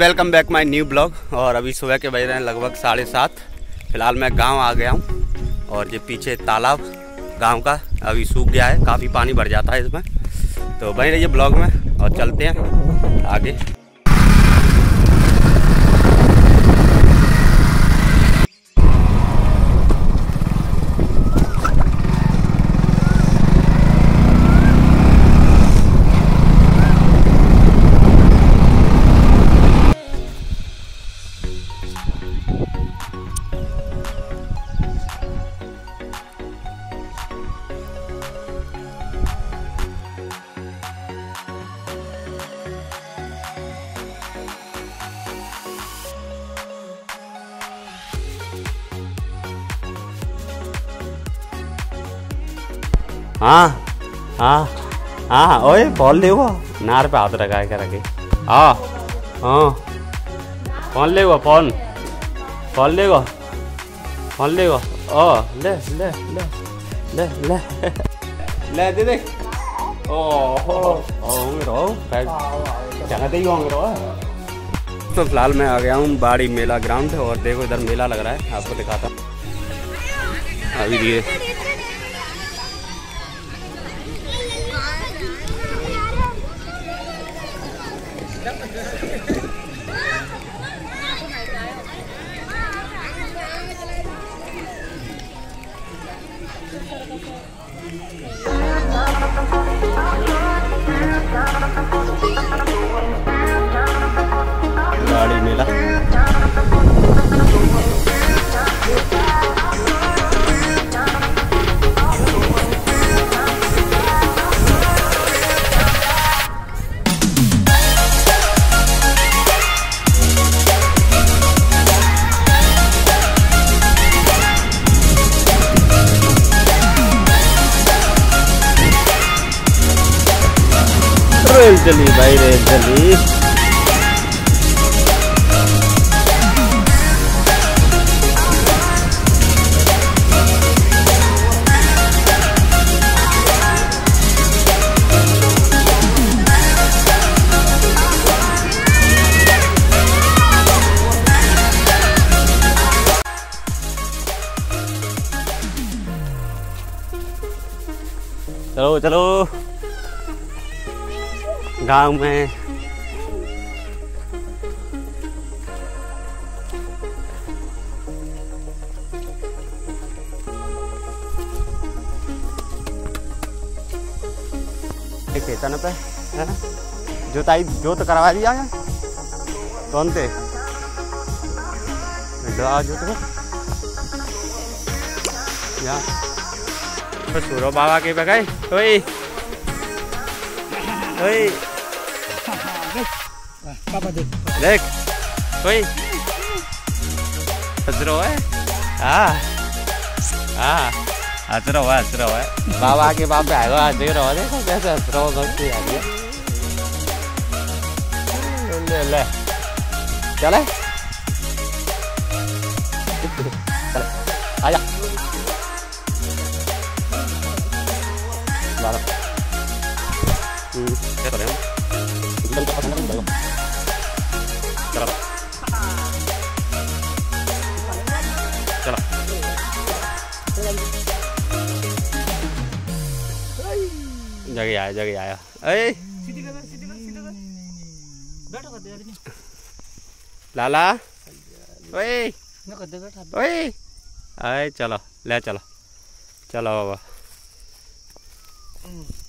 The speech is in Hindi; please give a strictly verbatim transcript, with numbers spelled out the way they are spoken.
Welcome back my new blog. और अभी सुबह के बज रहे हैं लगभग साढ़े सात। फिलहाल मैं गांव आ गया हूं और ये पीछे तालाब गांव का अभी सूख गया है, काफ़ी पानी भर जाता है इसमें। तो बने रहिए ब्लॉग में और चलते हैं आगे। हाँ हाँ हाँ ओए बॉल लेगा नार पे हाथ रखा है क्या रखे। हाँ हाँ कौन लेगा फोन फोन लेगा फोन लेगा ओ ले ले ले ले ले ले दे दे ओ हो होंगे रो जगह दे होंगे रो। तो फिलहाल मैं आ गया हूँ बाड़ी मेला ग्राउंड और देखो इधर मेला लग रहा है, आपको दिखाता हूँ अभी ये। गाड़ी मेला रेल चली भाई रेल चली। चलो चलो गांव में खेतन पे है ना जोताई जोत करवा दिया है कौन थे जोत यहाँ सूरो बाबा के बगाई ओए ओए पापा देख देख ओए हजरो है हाँ हाँ हजरो है हजरो है बाबा के बाप आएगा हजरो है देखो कैसे हजरो भक्ति आ गया। ले ले चले चले आजा चलो चलो जगह आया जगह आया अरे लाला ओए ओए अरे चलो ले चलो चलो बाबा